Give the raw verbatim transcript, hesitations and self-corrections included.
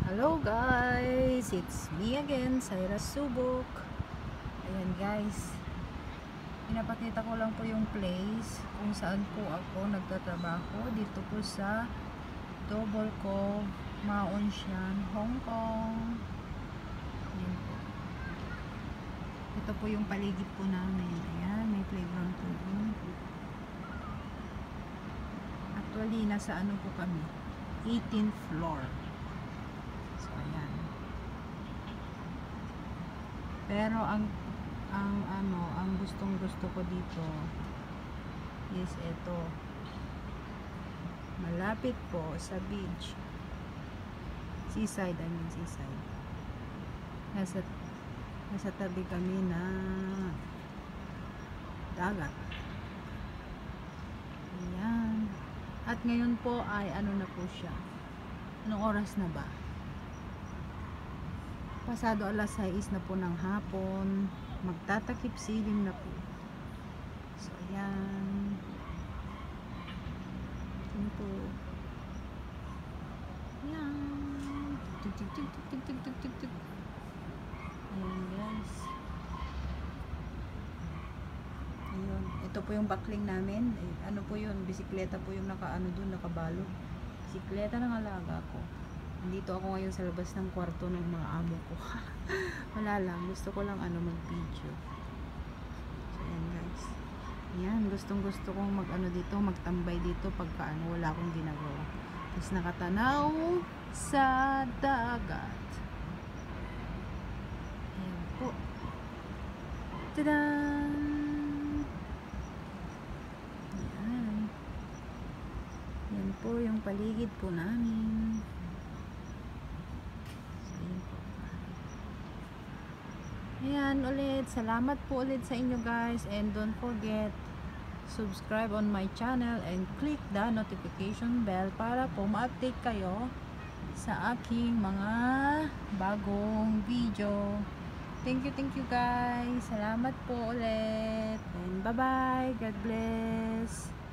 Hello guys, it's me again, Saira Subok. Ayan guys, pinapakita ko lang po yung place kung saan po ako nagtatrabaho. Dito po sa Double Cove, Maonshan, Hong Kong. Ayan po. Ito po yung paligid po namin. Ayan, may playground po. Actually, nasa ano po kami? eighteenth floor. So, ayan. Pero ang ang ano, ang gustong-gusto ko dito is ito. Malapit po sa beach. Seaside, I mean seaside. Nasa nasa tabi kami na dagat. Ayan. At ngayon po ay ano na po siya. Anong oras na ba? Pasado alas sais na po ng hapon. Magtatakip silim na po. So, ayan. Ayan po. Ayan. Tuk, tuk, tuk, tuk, tuk, tuk, tuk, tuk. Ayan, guys. Ayun. Ito po yung backling namin. Eh, ano po yun? Bisikleta po yung naka, ano dun, nakabalog. Bisikleta ng alaga ko. Dito ako ngayon sa labas ng kwarto ng mga amo ko. Wala lang. Gusto ko lang ano mag-video. So, ayan guys. Ayan. Gustong gusto kong mag-ano dito. Magtambay dito pagka ano, wala akong ginagawa. Tapos nakatanaw sa dagat. Ayan po. Tadaan! Ayan. Ayan po yung paligid po namin. Ayan ulit, salamat po ulit sa inyo guys, and don't forget subscribe on my channel and click the notification bell para po ma-update kayo sa aking mga bagong video. Thank you, thank you guys, salamat po ulit, and bye bye, God bless.